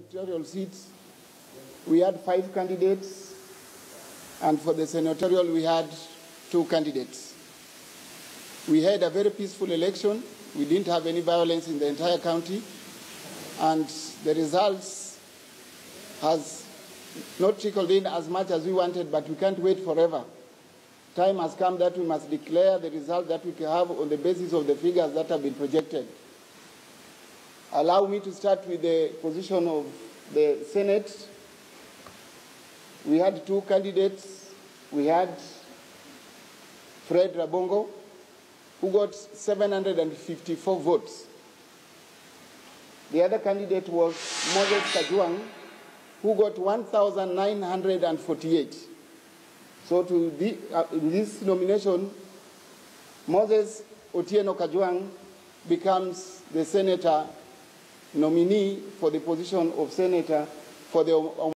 gubernatorial seats, we had 5 candidates, and for the senatorial, we had 2 candidates. We had a very peaceful election. We didn't have any violence in the entire county, and the results has not trickled in as much as we wanted, but we can't wait forever. Time has come that we must declare the result that we can have on the basis of the figures that have been projected. Allow me to start with the position of the Senate. We had 2 candidates. We had Fred Rabongo, who got 754 votes. The other candidate was Moses Kajwang, who got 1,948. So in this nomination, Moses Otieno Kajwang becomes the senator nominee for the position of senator for the